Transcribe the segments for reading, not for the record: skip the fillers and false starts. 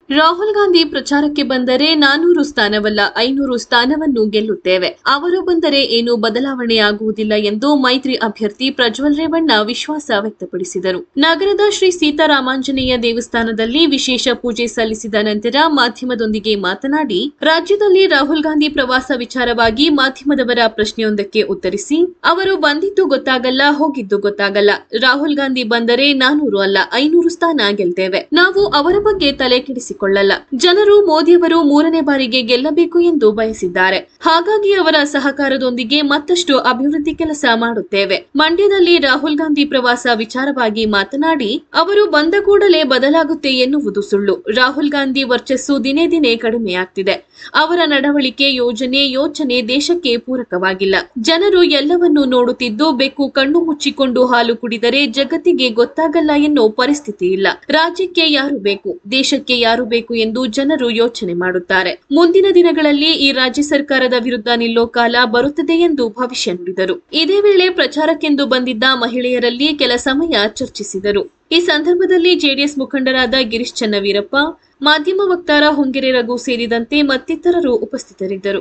ರಾಹುಲ್ ಗಾಂಧಿ ಪ್ರಚಾರಕ್ಕೆ ಬಂದರೆ 400 ಸ್ಥಾನವಲ್ಲ 500 ಸ್ಥಾನವನ್ನು ಗೆಲ್ಲುತ್ತೇವೆ. ಅವರು ಬಂದರೆ ಏನೂ ಬದಲಾವಣೆಯಾಗುವುದಿಲ್ಲ ಎಂದು ಮೈತ್ರಿ ಅಭ್ಯರ್ಥಿ ಪ್ರಜ್ವಲ್ ರೇವಣ್ಣ ವಿಶ್ವಾಸ ವ್ಯಕ್ತಪಡಿಸಿದರು. ನಗರದ ಶ್ರೀ ಸೀತಾರಾಮಾಂಜನೇಯ ದೇವಸ್ಥಾನದಲ್ಲಿ ವಿಶೇಷ ಪೂಜೆ ಸಲ್ಲಿಸಿದ ನಂತರ ಮಾಧ್ಯಮದೊಂದಿಗೆ ಮಾತನಾಡಿ, ರಾಜ್ಯದಲ್ಲಿ ರಾಹುಲ್ ಗಾಂಧಿ ಪ್ರವಾಸ ವಿಚಾರವಾಗಿ ಮಾಧ್ಯಮದವರ ಪ್ರಶ್ನೆಯೊಂದಕ್ಕೆ ಉತ್ತರಿಸಿ, ಅವರು ಬಂದಿದ್ದು ಗೊತ್ತಾಗಲ್ಲ, ಹೋಗಿದ್ದು ಗೊತ್ತಾಗಲ್ಲ. ರಾಹುಲ್ ಗಾಂಧಿ ಬಂದರೆ 400 ಅಲ್ಲ 500 ಸ್ಥಾನ ಗೆಲ್ತೇವೆ. ನಾವು ಅವರ ಬಗ್ಗೆ ತಲೆ ಕೆಡಿಸಿಕೊಳ್ಳಲ್ಲ. ಜನರು ಮೋದಿಯವರು 3ನೇ ಬಾರಿಗೆ ಗೆಲ್ಲಬೇಕು ಎಂದು ಬಯಸಿದ್ದಾರೆ. ಹಾಗಾಗಿ ಅವರ ಸಹಕಾರದೊಂದಿಗೆ ಮತ್ತಷ್ಟು ಅಭಿವೃದ್ಧಿ ಕೆಲಸ ಮಾಡುತ್ತೇವೆ. ಮಂಡ್ಯದಲ್ಲಿ ರಾಹುಲ್ ಗಾಂಧಿ ಪ್ರವಾಸ ವಿಚಾರವಾಗಿ ಮಾತನಾಡಿ, ಅವರು ಬಂದ ಕೂಡಲೇ ಬದಲಾಗುತ್ತೆ ಎನ್ನುವುದು ಸುಳ್ಳು. ರಾಹುಲ್ ಗಾಂಧಿ ವರ್ಚಸ್ಸು ದಿನೇ ದಿನೇ ಕಡಿಮೆಯಾಗ್ತಿದೆ. ಅವರ ನಡವಳಿಕೆ, ಯೋಚನೆ ದೇಶಕ್ಕೆ ಪೂರಕವಾಗಿಲ್ಲ. ಜನರು ಎಲ್ಲವನ್ನೂ ನೋಡುತ್ತಿದ್ದು, ಬೆಕ್ಕು ಕಣ್ಣು ಮುಚ್ಚಿಕೊಂಡು ಹಾಲು ಕುಡಿದರೆ ಜಗತ್ತಿಗೆ ಗೊತ್ತಾಗಲ್ಲ ಎನ್ನೋ ಪರಿಸ್ಥಿತಿ ಇಲ್ಲ. ರಾಜ್ಯಕ್ಕೆ ಯಾರು ಬೇಕು, ದೇಶಕ್ಕೆ ಯಾರು ಬೇಕು ಎಂದು ಜನರು ಯೋಚನೆ ಮಾಡುತ್ತಾರೆ. ಮುಂದಿನ ದಿನಗಳಲ್ಲಿ ಈ ರಾಜ್ಯ ಸರ್ಕಾರದ ವಿರುದ್ಧ ನಿಲ್ಲೋ ಕಾಲ ಬರುತ್ತದೆ ಎಂದು ಭವಿಷ್ಯ ನುಡಿದರು. ಇದೇ ವೇಳೆ ಪ್ರಚಾರಕ್ಕೆಂದು ಬಂದಿದ್ದ ಮಹಿಳೆಯರಲ್ಲಿ ಕೆಲ ಸಮಯ ಚರ್ಚಿಸಿದರು. ಈ ಸಂದರ್ಭದಲ್ಲಿ ಜೆಡಿಎಸ್ ಮುಖಂಡರಾದ ಗಿರೀಶ್ ಚನ್ನವೀರಪ್ಪ, ಮಾಧ್ಯಮ ವಕ್ತಾರ ಹೊಂಗೆರೆ ರಘು ಸೇರಿದಂತೆ ಮತ್ತಿತರರು ಉಪಸ್ಥಿತರಿದ್ದರು.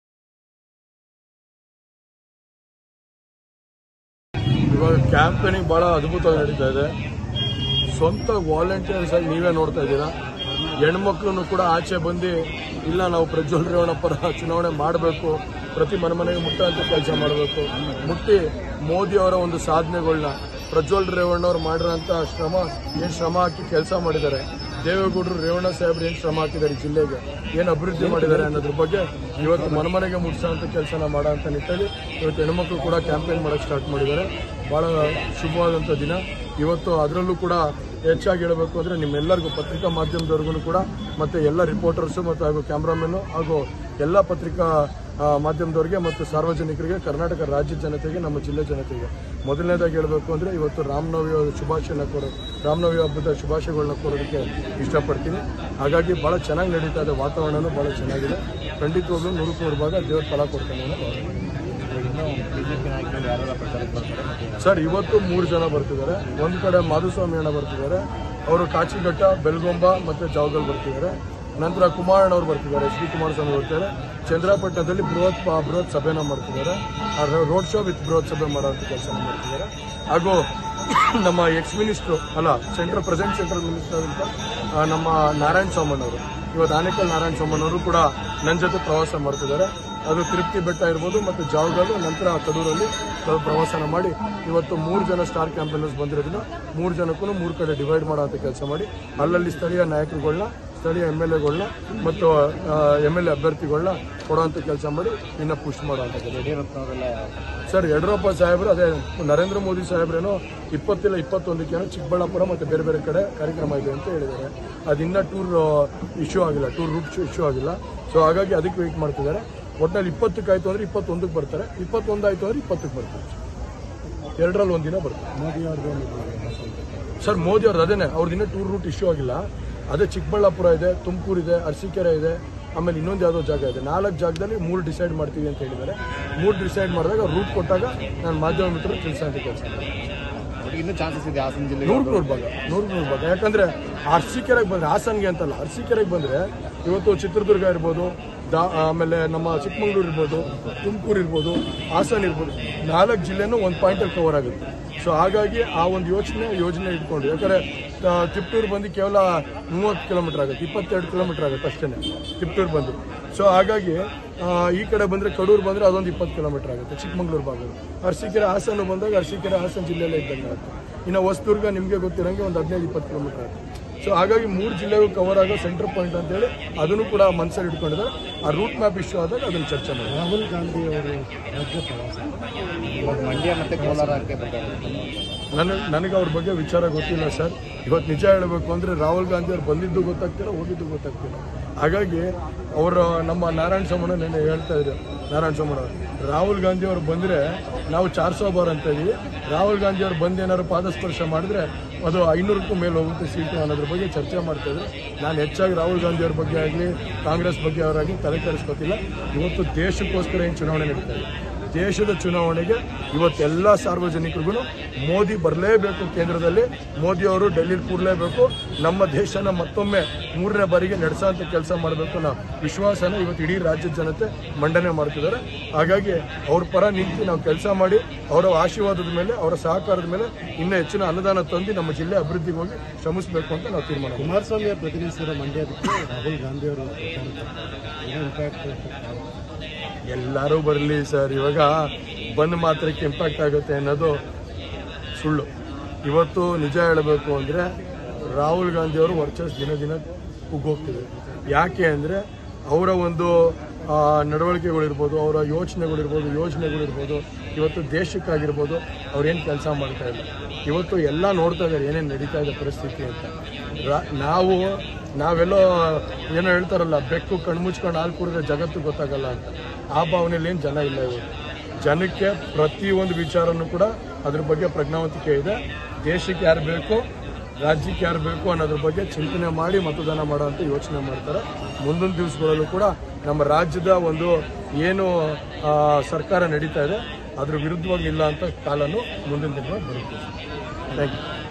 ಕ್ಯಾಂಪೇನಿಂಗ್ ಬಹಳ ಅದ್ಭುತವಾಗಿ ನಡೀತಾ ಇದೆ. ಸ್ವಂತ ವಾಲಂಟಿಯರ್ಸ್ ಆಗಿ ನೀವೇ ನೋಡ್ತಾ ಇದ್ದೀರಾ. ಹೆಣ್ಮಕ್ಳು ಕೂಡ ಆಚೆ ಬಂದು ಇಲ್ಲ ನಾವು ಪ್ರಜ್ವಲ್ ರೇವಣ್ಣ ಪರ ಚುನಾವಣೆ ಮಾಡಬೇಕು, ಪ್ರತಿ ಮನೆಗೆ ಮುಟ್ಟುವಂತ ಕೆಲಸ ಮಾಡಬೇಕು, ಮುಟ್ಟಿ ಮೋದಿ ಅವರ ಒಂದು ಸಾಧನೆಗಳನ್ನ ಪ್ರಜ್ವಲ್ ರೇವಣ್ಣ ಅವರು ಮಾಡಿರೋಂಥ ಶ್ರಮ ಹಾಕಿ ಕೆಲಸ ಮಾಡಿದ್ದಾರೆ. ದೇವೇಗೌಡರು ರೇವಣ್ಣ ಸಾಹೇಬ್ರು ಏನು ಶ್ರಮ ಹಾಕಿದ್ದಾರೆ, ಜಿಲ್ಲೆಗೆ ಏನು ಅಭಿವೃದ್ಧಿ ಮಾಡಿದ್ದಾರೆ ಅನ್ನೋದ್ರ ಬಗ್ಗೆ ಇವತ್ತು ಮನೆಗೆ ಮುಟ್ಟಿಸೋಂಥ ಕೆಲಸನ ಮಾಡೋ ಅಂತ ನಿಟ್ಟಲ್ಲಿ ಇವತ್ತು ಹೆಣ್ಮಕ್ಳು ಕೂಡ ಕ್ಯಾಂಪೇನ್ ಮಾಡೋಕ್ಕೆ ಸ್ಟಾರ್ಟ್ ಮಾಡಿದ್ದಾರೆ. ಭಾಳ ಶುಭವಾದಂಥ ದಿನ ಇವತ್ತು. ಅದರಲ್ಲೂ ಕೂಡ ಹೆಚ್ಚಾಗಿ ಹೇಳಬೇಕು ಅಂದರೆ ನಿಮ್ಮೆಲ್ಲರಿಗೂ ಪತ್ರಿಕಾ ಮಾಧ್ಯಮದವ್ರಿಗೂ ಕೂಡ ಮತ್ತು ಎಲ್ಲ ರಿಪೋರ್ಟರ್ಸು ಮತ್ತು ಹಾಗೂ ಕ್ಯಾಮ್ರಾಮನ್ನು ಹಾಗೂ ಎಲ್ಲ ಪತ್ರಿಕಾ ಮಾಧ್ಯಮದವರಿಗೆ ಮತ್ತು ಸಾರ್ವಜನಿಕರಿಗೆ, ಕರ್ನಾಟಕ ರಾಜ್ಯ ಜನತೆಗೆ, ನಮ್ಮ ಜಿಲ್ಲೆ ಜನತೆಗೆ ಮೊದಲನೇದಾಗಿ ಹೇಳಬೇಕು ಅಂದರೆ ಇವತ್ತು ರಾಮನವಮಿ ಹಬ್ಬದ ಶುಭಾಶಯಗಳನ್ನ ಕೋರೋದಕ್ಕೆ ಇಷ್ಟಪಡ್ತೀನಿ. ಹಾಗಾಗಿ ಭಾಳ ಚೆನ್ನಾಗಿ ನಡೀತಾ ಇದೆ, ವಾತಾವರಣನೂ ಭಾಳ ಚೆನ್ನಾಗಿದೆ. ಖಂಡಿತವಾಗ್ಲೂ 100% ಭಾಗ ದೇವ್ರ ಫಲ ಕೊಡ್ತಾನೆ. ಸರ್ ಇವತ್ತು 3 ಜನ ಬರ್ತಿದ್ದಾರೆ. ಒಂದು ಕಡೆ ಮಾಧುಸ್ವಾಮಿ ಅಣ್ಣ ಬರ್ತಿದ್ದಾರೆ, ಅವರು ಕಾಚಿಘಟ್ಟ, ಬೆಲ್ಗೊಂಬ ಮತ್ತು ಜಾವಗಲ್ ಬರ್ತಿದ್ದಾರೆ. ನಂತರ ಕುಮಾರಣ್ಣ ಅವರು ಬರ್ತಿದ್ದಾರೆ, ಶ್ರೀ ಕುಮಾರಸ್ವಾಮಿ ಬರ್ತಾರೆ. ಚಂದ್ರಪಟ್ಟಣದಲ್ಲಿ ಬೃಹತ್ ಸಭೆನ ಮಾಡ್ತಿದ್ದಾರೆ. ರೋಡ್ ಶೋ ವಿತ್ ಬೃಹತ್ ಸಭೆ ಮಾಡೋಂಥ ಕೆಲಸ ಮಾಡ್ತಿದ್ದಾರೆ. ಹಾಗೂ ನಮ್ಮ ಪ್ರೆಸೆಂಟ್ ಸೆಂಟ್ರಲ್ ಮಿನಿಸ್ಟರ್ ಅಂತ ನಮ್ಮ ನಾರಾಯಣ ಸೋಮಣ್ಣವರು, ಇವತ್ತು ಆನೇಕಲ್ ನಾರಾಯಣ ಸೋಮಣ್ಣವರು ಕೂಡ ನನ್ನ ಜೊತೆ ಪ್ರವಾಸ ಮಾಡ್ತಿದ್ದಾರೆ. ಅದು ತಿರುಪತಿ ಬೆಟ್ಟ ಇರ್ಬೋದು ಮತ್ತು ಜಾವಗಲ್ಲು, ನಂತರ ಕಡೂರಲ್ಲಿ ಪ್ರವಾಸನ ಮಾಡಿ ಇವತ್ತು 3 ಜನ ಸ್ಟಾರ್ ಕ್ಯಾಂಪೇನರ್ಸ್ ಬಂದಿರೋದನ್ನ 3 ಜನಕ್ಕೂ 3 ಕಡೆ ಡಿವೈಡ್ ಮಾಡೋಂಥ ಕೆಲಸ ಮಾಡಿ ಅಲ್ಲಲ್ಲಿ ಸ್ಥಳೀಯ ನಾಯಕರುಗಳನ್ನ, ಸ್ಥಳೀಯ MLAಗಳನ್ನ ಮತ್ತು MLA ಅಭ್ಯರ್ಥಿಗಳನ್ನ ಕೊಡೋಂಥ ಕೆಲಸ ಮಾಡಿ ಇನ್ನು ಪುಷ್ ಮಾಡೋಂಥ ಸರ್. ಯಡಿಯೂರಪ್ಪ ಸಾಹೇಬರು ಅದೇ ನರೇಂದ್ರ ಮೋದಿ ಸಾಹೇಬ್ರೇನೋ 20 ಇಲ್ಲ 21ಕ್ಕೇನೋ ಚಿಕ್ಕಬಳ್ಳಾಪುರ ಮತ್ತು ಬೇರೆ ಬೇರೆ ಕಡೆ ಕಾರ್ಯಕ್ರಮ ಇದೆ ಅಂತ ಹೇಳಿದ್ದಾರೆ. ಅದಿನ್ನ ಟೂರ್ ಇಶ್ಯೂ ಆಗಿಲ್ಲ, ಟೂರ್ ರೂಟ್ ಇಶ್ಯೂ ಆಗಿಲ್ಲ. ಸೊ ಹಾಗಾಗಿ ಅದಕ್ಕೆ ವೆಯ್ಟ್ ಮಾಡ್ತಿದ್ದಾರೆ. ಒಟ್ಟಿನಲ್ಲಿ 20ಕ್ಕೆ ಆಯಿತು ಅಂದರೆ 21ಕ್ಕೆ ಬರ್ತಾರೆ, 21 ಆಯಿತು ಅಂದರೆ 20ಕ್ಕೆ ಬರ್ತಾರೆ. 2ರಲ್ಲಿ ಒಂದಿನ ಬರ್ತಾರೆ. ಮೋದಿ ಅವ್ರದ್ದು ಸರ್, ಮೋದಿ ಅವ್ರದ್ದು ಅದೇನೆ, ಅವ್ರದ್ದಿನ್ನ ಟೂರ್ ರೂಟ್ ಇಶ್ಯೂ ಆಗಿಲ್ಲ. ಅದೇ ಚಿಕ್ಕಬಳ್ಳಾಪುರ ಇದೆ, ತುಮಕೂರು ಇದೆ, ಅರಸೀಕೆರೆ ಇದೆ, ಆಮೇಲೆ ಇನ್ನೊಂದು ಯಾವುದೋ ಜಾಗ ಇದೆ. 4 ಜಾಗದಲ್ಲಿ 3 ಡಿಸೈಡ್ ಮಾಡ್ತೀವಿ ಅಂತ ಹೇಳಿದ್ದಾರೆ. 3 ಡಿಸೈಡ್ ಮಾಡಿದಾಗ ರೂಟ್ ಕೊಟ್ಟಾಗ ನಾನು ಮಾಧ್ಯಮ ಮಿತ್ರರು ತಿಳಿಸೋಂಥ ಕೆಲಸ ಇನ್ನೂ ಚಾನ್ಸಸ್ ಇದೆ. ಹಾಸನ ಜಿಲ್ಲೆ 100% ಭಾಗ. ಯಾಕಂದರೆ ಅರಸೀಕೆರೆಗೆ ಬಂದರೆ, ಹಾಸನ್ಗೆ ಅಂತಲ್ಲ, ಅರಸೀಕೆರೆಗೆ ಬಂದರೆ ಇವತ್ತು ಚಿತ್ರದುರ್ಗ ಇರ್ಬೋದು, ಆಮೇಲೆ ನಮ್ಮ ಚಿಕ್ಕಮಗಳೂರು ಇರ್ಬೋದು, ತುಮಕೂರು ಇರ್ಬೋದು, ಹಾಸನ ಇರ್ಬೋದು, 4 ಜಿಲ್ಲೆನೂ ಒಂದು ಪಾಯಿಂಟಲ್ಲಿ ಕವರ್ ಆಗುತ್ತೆ. ಸೊ ಹಾಗಾಗಿ ಆ ಒಂದು ಯೋಜನೆ ಇಟ್ಕೊಂಡು, ಯಾಕಂದರೆ ತಿಪ್ಟೂರು ಬಂದು ಕೇವಲ 30 ಕಿಲೋಮೀಟರ್ ಆಗುತ್ತೆ, 22 ಕಿಲೋಮೀಟರ್ ಆಗುತ್ತೆ ಅಷ್ಟೇ ತಿಪ್ಟೂರು ಬಂದು. ಸೊ ಹಾಗಾಗಿ ಈ ಕಡೆ ಬಂದರೆ ಕಡೂರು ಬಂದರೆ ಅದೊಂದು 20 ಕಿಲೋಮೀಟರ್ ಆಗುತ್ತೆ ಚಿಕ್ಕಮಗಳೂರು ಭಾಗದಲ್ಲಿ. ಅರಸೀಕೆರೆ ಹಾಸನ ಬಂದಾಗ ಅರಸೀಕೆರೆ ಹಾಸನ ಜಿಲ್ಲೆಯಲ್ಲೇ ಇದ್ದಂಗೆ ಆಗುತ್ತೆ. ಇನ್ನು ಹೊಸದುರ್ಗ ನಿಮಗೆ ಗೊತ್ತಿರೋಂಗೆ ಒಂದು 15-20 ಕಿಲೋಮೀಟರ್ ಆಗುತ್ತೆ. ಸೊ ಹಾಗಾಗಿ 3 ಜಿಲ್ಲೆಗೂ ಕವರ್ ಆಗೋ ಸೆಂಟ್ರ್ ಪಾಯಿಂಟ್ ಅಂತೇಳಿ ಅದನ್ನು ಕೂಡ ಮನಸ್ಸಲ್ಲಿ ಇಟ್ಕೊಂಡಿದ್ದಾರೆ. ಆ ರೂಟ್ ಮ್ಯಾಪ್ ಇಶ್ಯೂ ಆದಾಗ ಅದನ್ನು ಚರ್ಚೆ ಮಾಡಿ. ರಾಹುಲ್ ಗಾಂಧಿ ಅವರು ರಾಜ್ಯ ಪ್ರವಾಸ ಮಂಡ್ಯ ಮತ್ತು ಕೋಲಾರಕ್ಕೆ ನನಗೆ ಅವ್ರ ಬಗ್ಗೆ ವಿಚಾರ ಗೊತ್ತಿಲ್ಲ ಸರ್. ಇವತ್ತು ನಿಜ ಹೇಳಬೇಕು ಅಂದರೆ ರಾಹುಲ್ ಗಾಂಧಿ ಅವ್ರು ಬಂದಿದ್ದು ಗೊತ್ತಾಗ್ತಿಲ್ಲ, ಹೋಗಿದ್ದು ಗೊತ್ತಾಗ್ತಿಲ್ಲ. ಹಾಗಾಗಿ ಅವರು ನಮ್ಮ ನಾರಾಯಣ ಸೋಮಣ್ಣ ನೆನ್ನೆ ಹೇಳ್ತಾ ಇದ್ರು, ನಾರಾಯಣ ಸೋಮಣ್ಣ ರಾಹುಲ್ ಗಾಂಧಿ ಅವರು ಬಂದರೆ ನಾವು 400 ಬಾರ್ ಅಂತ ಇದೀವಿ. ರಾಹುಲ್ ಗಾಂಧಿ ಅವ್ರು ಬಂದು ಏನಾದ್ರು ಪಾದಸ್ಪರ್ಶ ಮಾಡಿದ್ರೆ ಅದು 500ಕ್ಕೂ ಮೇಲೆ ಹೋಗುತ್ತೆ ಸೀಟು ಅನ್ನೋದ್ರ ಬಗ್ಗೆ ಚರ್ಚೆ ಮಾಡ್ತಾಯಿದ್ರು. ನಾನು ಹೆಚ್ಚಾಗಿ ರಾಹುಲ್ ಗಾಂಧಿ ಅವ್ರ ಬಗ್ಗೆ ಆಗಲಿ ಕಾಂಗ್ರೆಸ್ ಬಗ್ಗೆ ಅವರಾಗಲಿ ತಲೆ ಕೆಡಿಸ್ಕೊತಿಲ್ಲ. ಇವತ್ತು ದೇಶಕ್ಕೋಸ್ಕರ ಏನು ಚುನಾವಣೆ ನಡೀತಾ ಇದೆ, ದೇಶದ ಚುನಾವಣೆಗೆ ಇವತ್ತೆಲ್ಲ ಸಾರ್ವಜನಿಕರಿಗೂ ಮೋದಿ ಬರಲೇಬೇಕು. ಕೇಂದ್ರದಲ್ಲಿ ಮೋದಿ ಅವರು ಡೆಲ್ಲಿಲಿ ಕೂರಲೇಬೇಕು. ನಮ್ಮ ದೇಶನ ಮತ್ತೊಮ್ಮೆ 3ನೇ ಬಾರಿಗೆ ನಡೆಸೋಂಥ ಕೆಲಸ ಮಾಡಬೇಕು ಅನ್ನೋ ವಿಶ್ವಾಸನ ಇವತ್ತು ಇಡೀ ರಾಜ್ಯದ ಜನತೆ ಮಂಡನೆ ಮಾಡ್ತಿದ್ದಾರೆ. ಹಾಗಾಗಿ ಅವ್ರ ಪರ ನಿಂತು ನಾವು ಕೆಲಸ ಮಾಡಿ ಅವರ ಆಶೀರ್ವಾದದ ಮೇಲೆ, ಅವರ ಸಹಕಾರದ ಮೇಲೆ ಇನ್ನೂ ಹೆಚ್ಚಿನ ಅನುದಾನ ತಂದು ನಮ್ಮ ಜಿಲ್ಲೆ ಅಭಿವೃದ್ಧಿಗೆ ಹೋಗಿ ಶ್ರಮಿಸಬೇಕು ಅಂತ ನಾವು ತೀರ್ಮಾನ. ಕುಮಾರಸ್ವಾಮಿ ಅವರು ಪ್ರತಿನಿಧಿಸಿರೋ ಮಂಡ್ಯದಕ್ಕೆ ರಾಹುಲ್ ಗಾಂಧಿ ಅವರು ಇಂಪ್ಯಾಕ್ಟ್ ಎಲ್ಲರೂ ಬರಲಿ ಸರ್. ಇವಾಗ ಬಂದ್ ಮಾತ್ರಕ್ಕೆ ಇಂಪ್ಯಾಕ್ಟ್ ಆಗುತ್ತೆ ಅನ್ನೋದು ಸುಳ್ಳು. ಇವತ್ತು ನಿಜ ಹೇಳಬೇಕು ಅಂದರೆ ರಾಹುಲ್ ಗಾಂಧಿ ಅವರು ವರ್ಚಸ್ ದಿನ ದಿನ ಕುಗ್ಗೋಗ್ತಿದೆ. ಯಾಕೆ ಅಂದರೆ ಅವರ ಒಂದು ನಡವಳಿಕೆಗಳಿರ್ಬೋದು, ಅವರ ಯೋಜನೆಗಳಿರ್ಬೋದು, ಇವತ್ತು ದೇಶಕ್ಕಾಗಿರ್ಬೋದು ಅವ್ರೇನು ಕೆಲಸ ಮಾಡ್ತಾ ಇಲ್ಲ. ಇವತ್ತು ಎಲ್ಲ ನೋಡ್ತಾ ಇದ್ದಾರೆ ಏನೇನು ನಡೀತಾ ಇದೆ ಪರಿಸ್ಥಿತಿ ಅಂತ. ನಾವೆಲ್ಲೋ ಏನೋ ಹೇಳ್ತಾರಲ್ಲ, ಬೆಕ್ಕು ಕಣ್ಮುಚ್ಕೊಂಡು ಹಾಲು ಕುಡಿದ್ರೆ ಜಗತ್ತು ಗೊತ್ತಾಗಲ್ಲ ಅಂತ. ಆ ಭಾವನೆಯಲ್ಲಿ ಏನು ಜನ ಇಲ್ಲ. ಇವತ್ತು ಜನಕ್ಕೆ ಪ್ರತಿಯೊಂದು ವಿಚಾರನೂ ಕೂಡ ಅದ್ರ ಬಗ್ಗೆ ಪ್ರಜ್ಞಾವಂತಿಕೆ ಇದೆ. ದೇಶಕ್ಕೆ ಯಾರು ಬೇಕು, ರಾಜ್ಯಕ್ಕೆ ಯಾರು ಬೇಕು ಅನ್ನೋದ್ರ ಬಗ್ಗೆ ಚಿಂತನೆ ಮಾಡಿ ಮತದಾನ ಮಾಡೋಂಥ ಯೋಚನೆ ಮಾಡ್ತಾರೆ. ಮುಂದಿನ ದಿವಸಗಳಲ್ಲೂ ಕೂಡ ನಮ್ಮ ರಾಜ್ಯದ ಒಂದು ಏನು ಸರ್ಕಾರ ನಡೀತಾ ಇದೆ ಅದ್ರ ವಿರುದ್ಧವಾಗಿ ಇಲ್ಲ ಅಂತ ಕಾಲನು ಮುಂದಿನ ದಿನಗಳಲ್ಲಿ ಬರುತ್ತೆ. Thank you.